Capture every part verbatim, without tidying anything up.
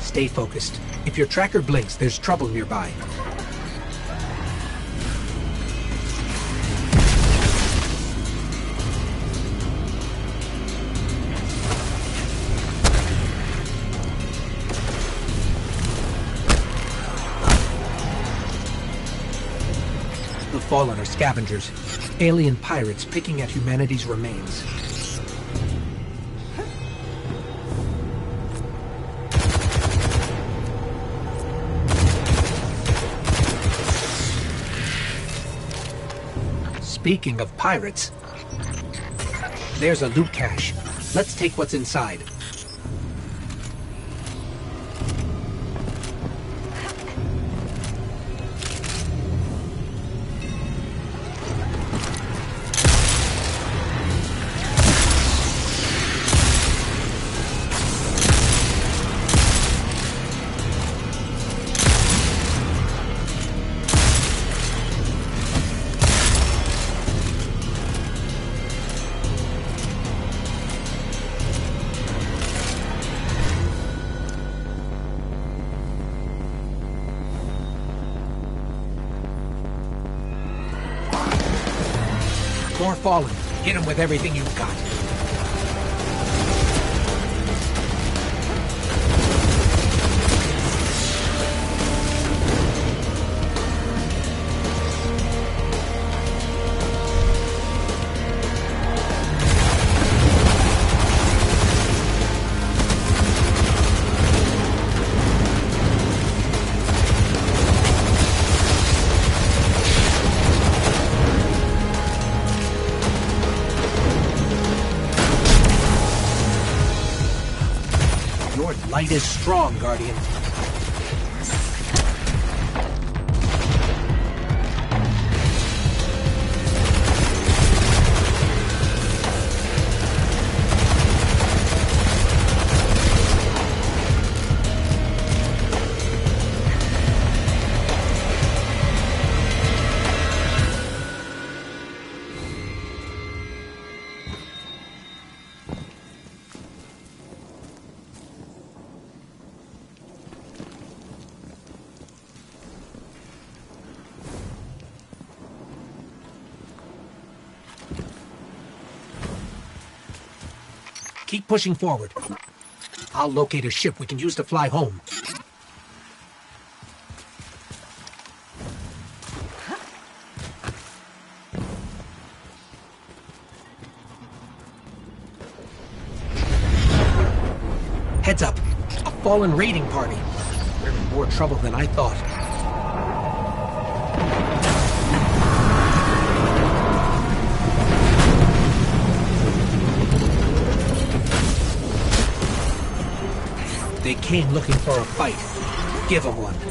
Stay focused. If your tracker blinks, there's trouble nearby. The Fallen are scavengers. Alien pirates picking at humanity's remains. Speaking of pirates, there's a loot cache. Let's take what's inside. More Fallen. Hit him with everything you've got. Light is strong, Guardian. Keep pushing forward. I'll locate a ship we can use to fly home. Heads up. A Fallen raiding party. We're in more trouble than I thought. They came looking for a fight. Give them one.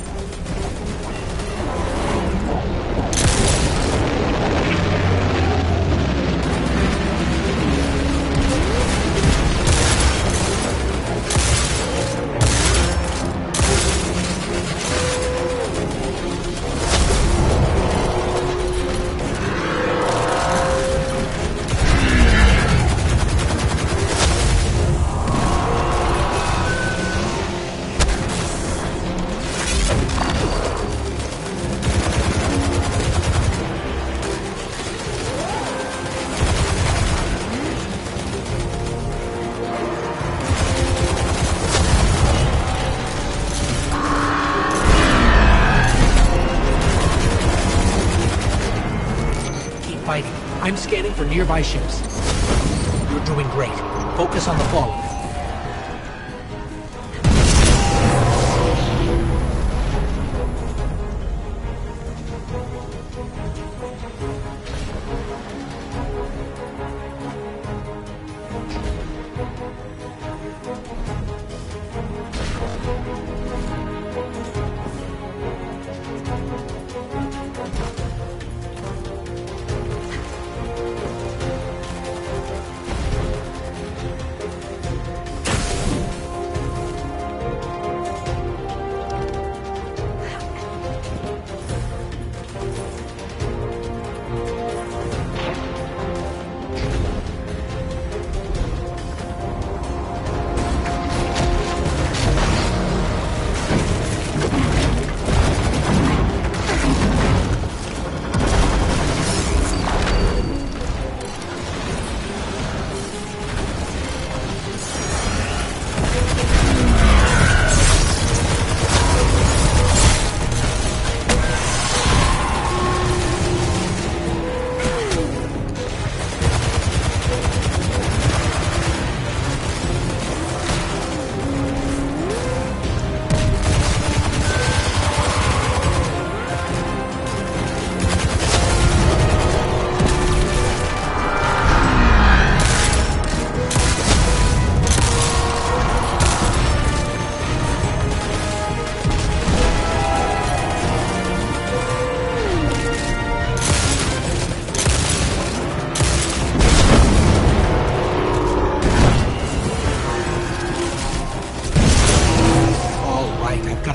I'm scanning for nearby ships. You're doing great. Focus on the Fallen.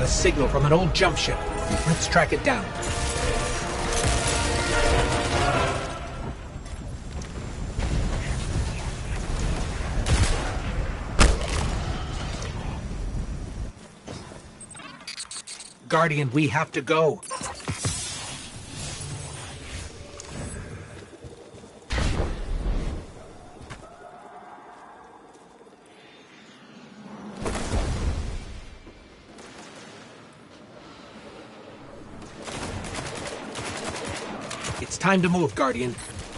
got a signal from an old jump ship. Let's track it down. Guardian, we have to go. It's time to move, Guardian.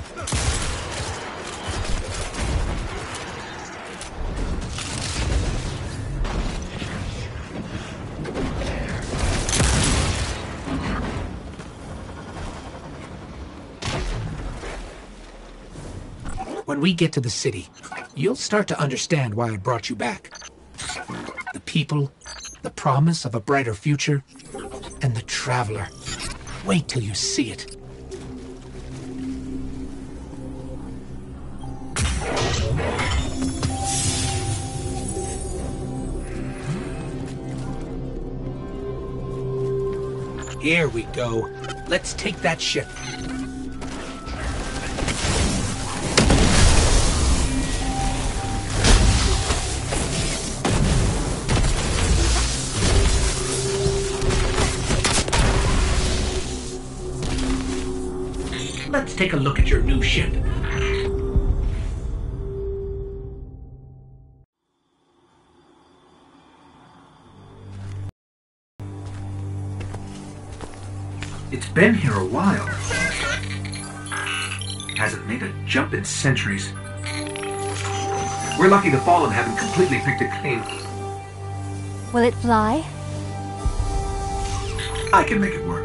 When we get to the city, you'll start to understand why I brought you back. The people, the promise of a brighter future, and the Traveler. Wait till you see it. Here we go. Let's take that ship. Let's take a look at your new ship. It's been here a while. Hasn't made a jump in centuries. We're lucky the Fallen haven't completely picked it clean. Will it fly? I can make it work.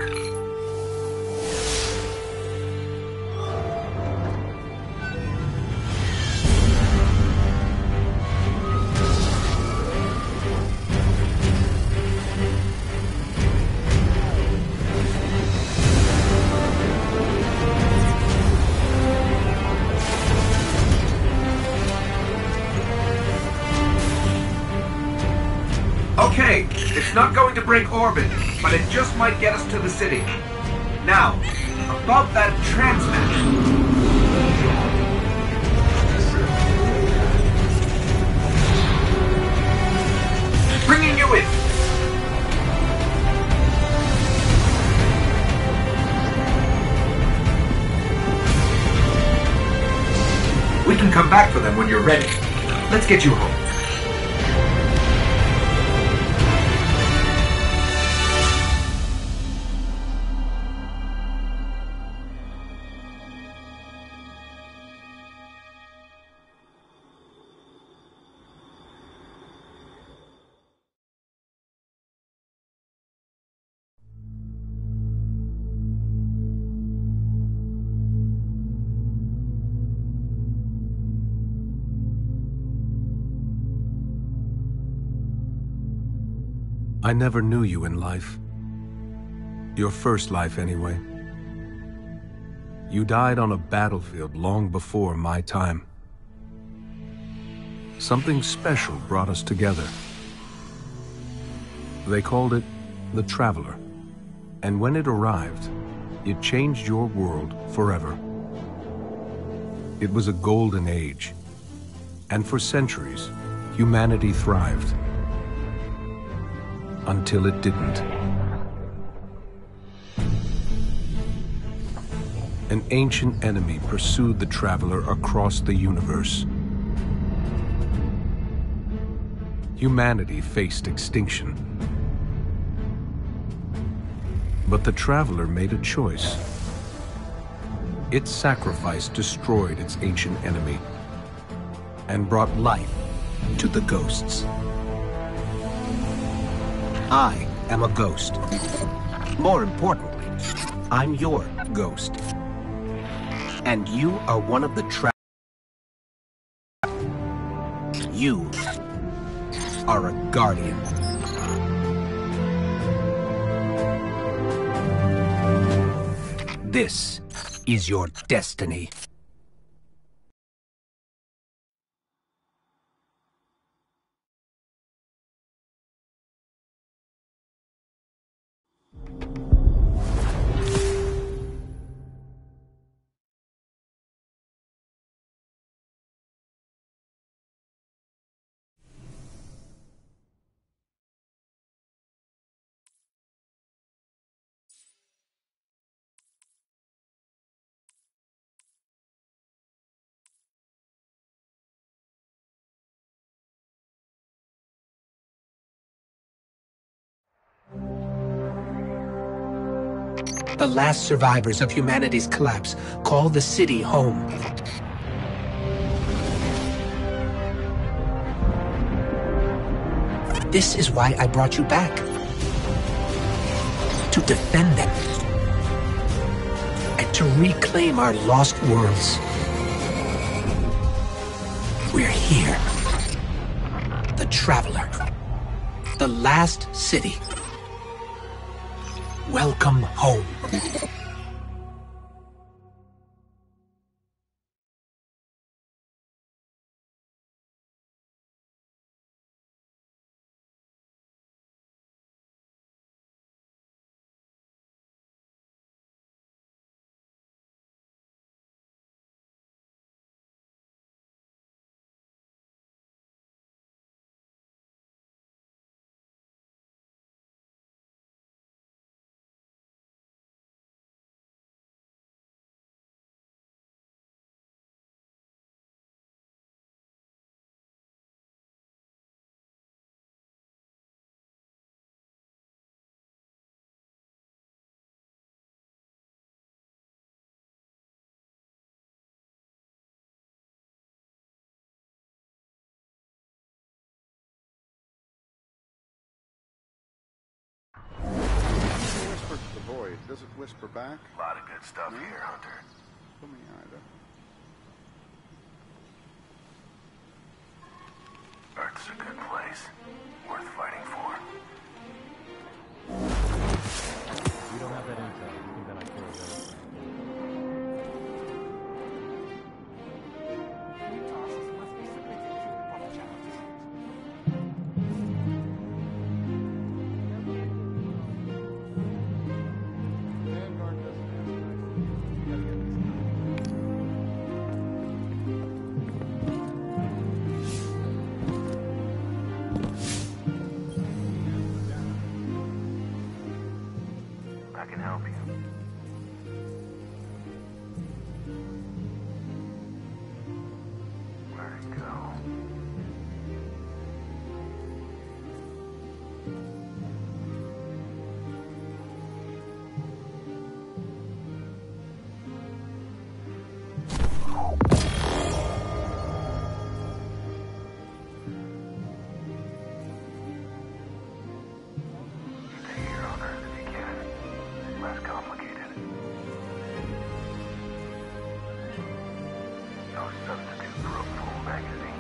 Okay, it's not going to break orbit, but it just might get us to the city. Now, above that transmat. Bringing you in. We can come back for them when you're ready. Let's get you home. I never knew you in life. Your first life, anyway. You died on a battlefield long before my time. Something special brought us together. They called it the Traveler. And when it arrived, it changed your world forever. It was a golden age. And for centuries, humanity thrived. Until it didn't. An ancient enemy pursued the Traveler across the universe. Humanity faced extinction. But the Traveler made a choice. Its sacrifice destroyed its ancient enemy and brought life to the ghosts. I am a ghost. More importantly, I'm your ghost. And you are one of the Tra- You are a Guardian. This is your destiny. The last survivors of humanity's collapse call the city home. This is why I brought you back. To defend them. And to reclaim our lost worlds. We're here. The Traveler. The last city. Welcome home. Whisper to the void. Does it whisper back? A lot of good stuff no? here, Hunter. For me either. Earth's a good place. Worth fighting for. We don't have that intel. You think that I killed everything? I can help you. Where'd it go? Stay here on Earth if you can. Less complicated. No substitute for a full magazine.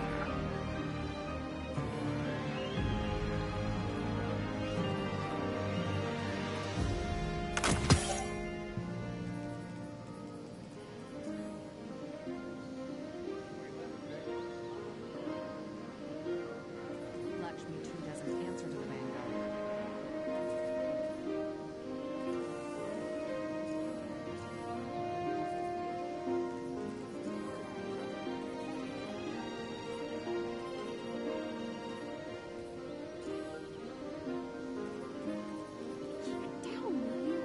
Lakshmi too doesn't answer to the Vanguard. Down, will you?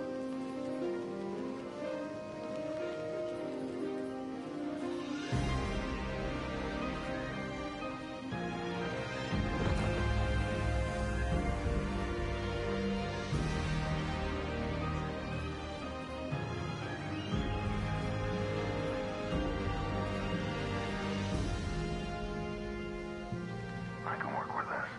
I can work with this.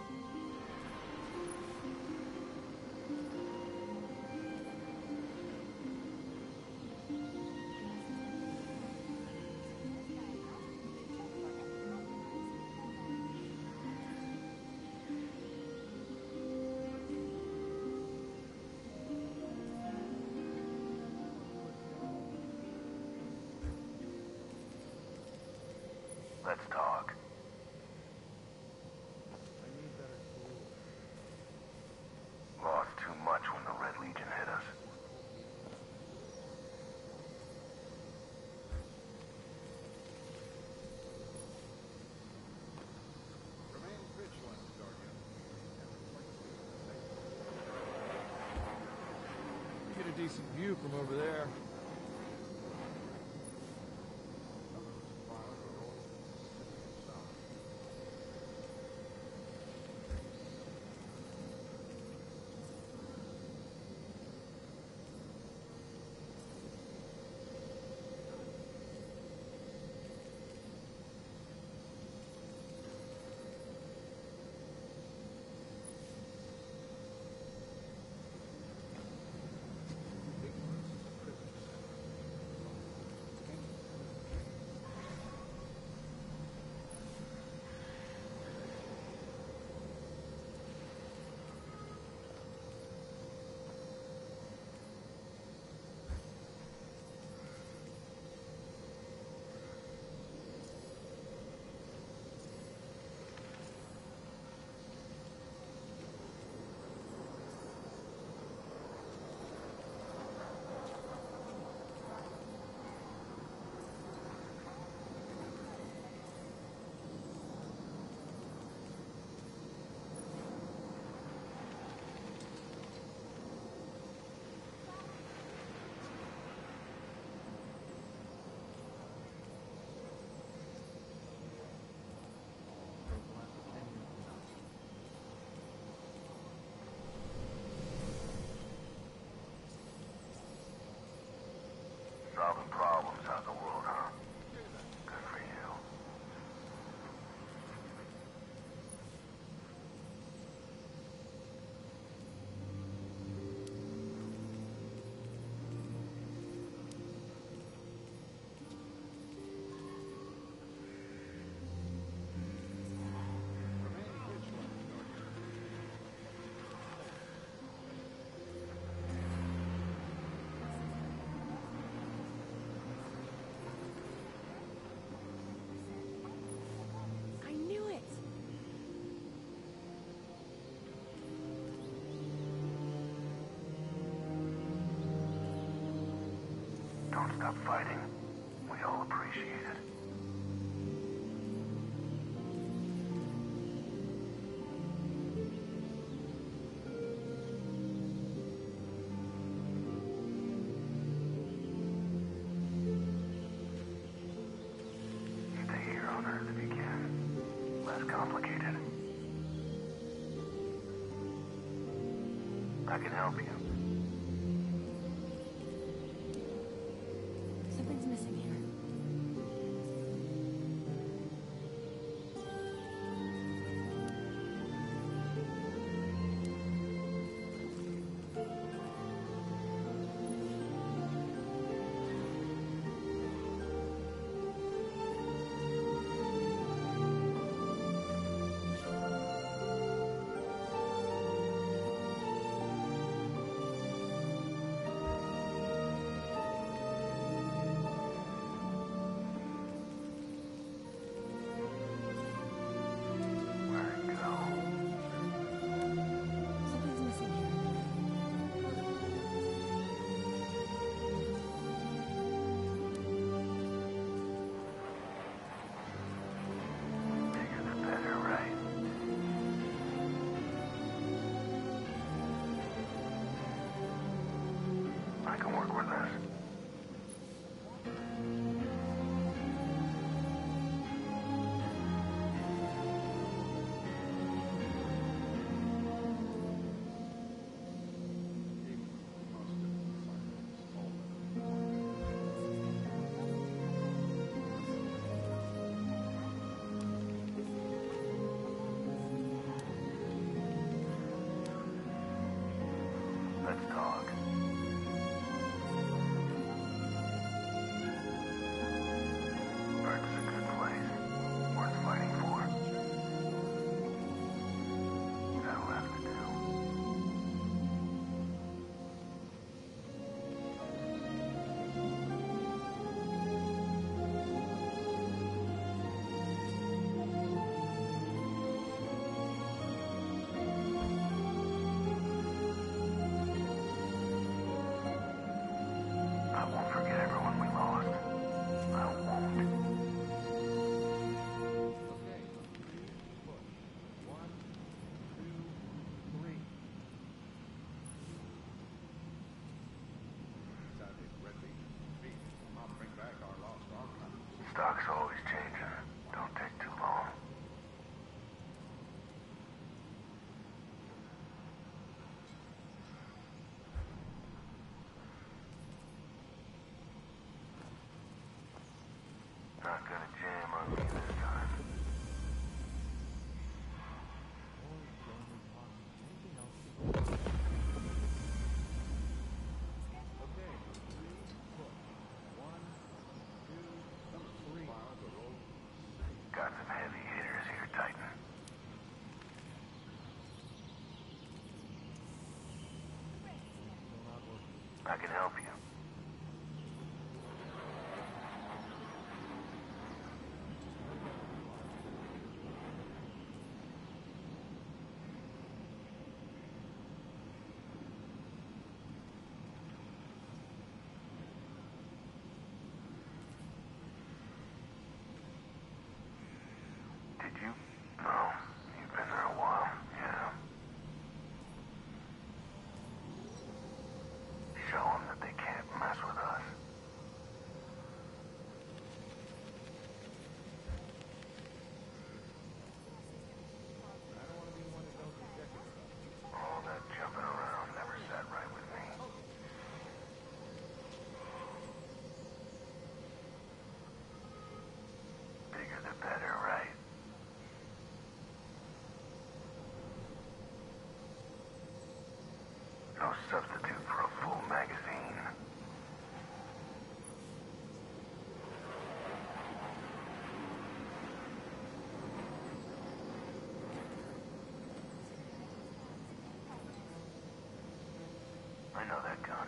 Let's talk. Lost too much when the Red Legion hit us. Remain vigilant, Guardian. Get a decent view from over there. stop fighting. We all appreciate it. Stay here on Earth if you can. Less complicated. I can help you. Something's missing here. Where'd it go? Something's missing here. Bigger the better, right? I can work with this. Let's talk. Earth's a good place. Worth fighting for. That'll have to do. I won't forget everyone we lost. I won't. Okay, three, push. One, two, three. Savage, Redby, speak. I'll bring back our lost archives. Stock's always changing. Don't take too long. Not gonna jam on me this time. Okay, three, push. One, two, three. Got some heavy hitters here, Titan. Still not working. I can help you. Did you? No. You've been there a while. Yeah. Show them that they can't mess with us. I don't want to be the one that goes and checking stuff. All that jumping around never sat right with me. Bigger the better, right? No substitute for a full magazine. I know that gun.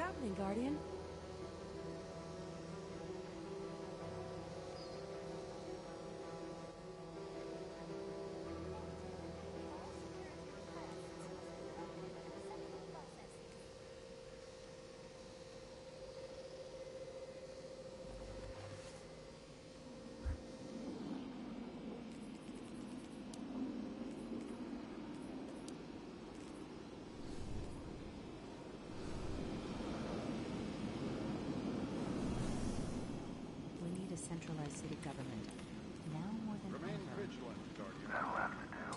happening, Guardian? We need a centralized city government. Now more than Remain ever. vigilant, Guardian. That'll have to do.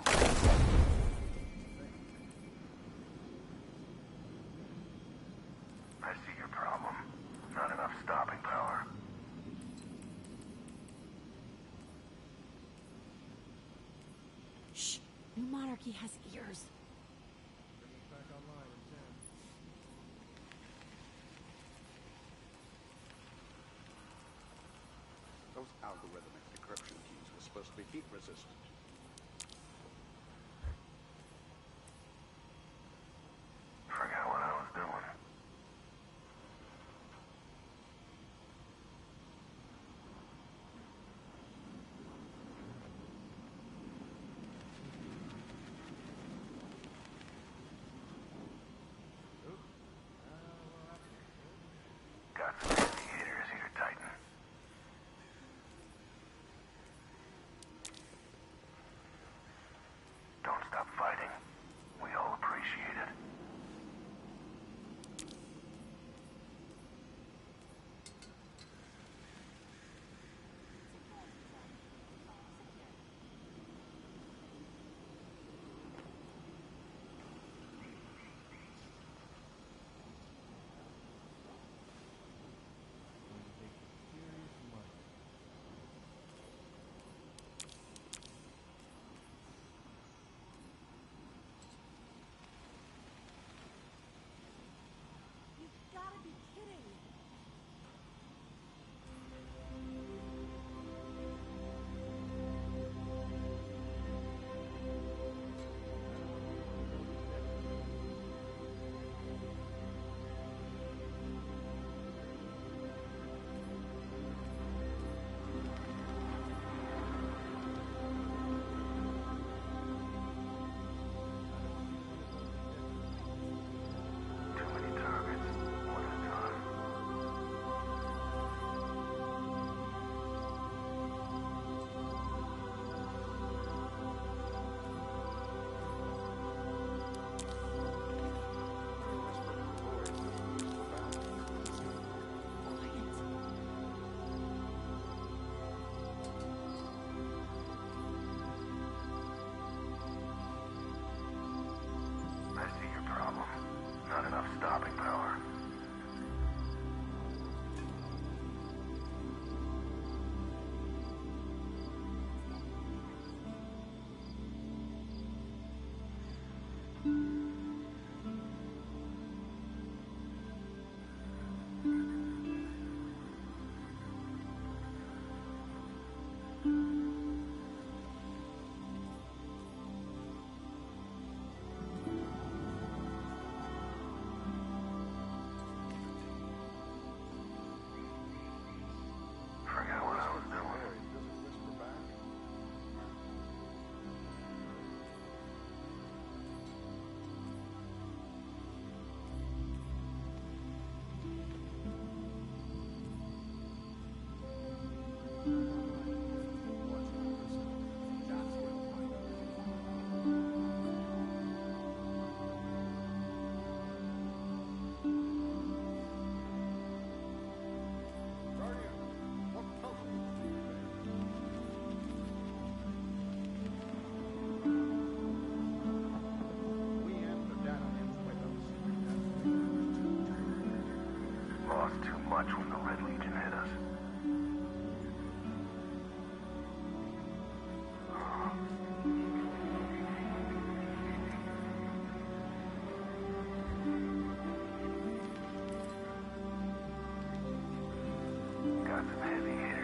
I see your problem. Not enough stopping power. Shh! New Monarchy has ears. Bringing it back online in ten. Those algorithmic decryption keys were supposed to be heat resistant. Forgot what I was doing. Got some indicators here, Titan. Don't stop fighting. We all appreciate it. You've gotta be kidding! Too many targets. One at a time. I see your problem. Not enough stopping power. Forgot what I was doing. Doesn't whisper back. That's where the fight is. Guardian, what puzzle do you have? We and the data is with us. Lost too much when the Red Legion hit us. Got some heavy hitters.